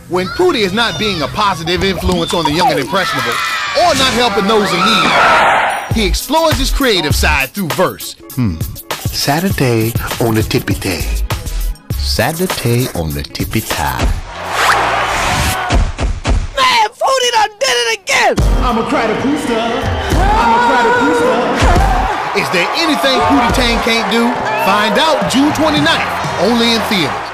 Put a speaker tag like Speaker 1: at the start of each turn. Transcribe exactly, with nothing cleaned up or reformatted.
Speaker 1: When Pootie is not being a positive influence on the young and impressionable, or not helping those in need, he explores his creative side through verse.
Speaker 2: Hmm. Saturday on the tippy tay.
Speaker 3: Saturday on the tippy tie.
Speaker 4: Man, Pootie done did it again!
Speaker 5: I'm a cry to Pooster. I'm a cry to Pooster.
Speaker 1: Is there anything Pootie Tang can't do? Find out June twenty-ninth, only in theaters.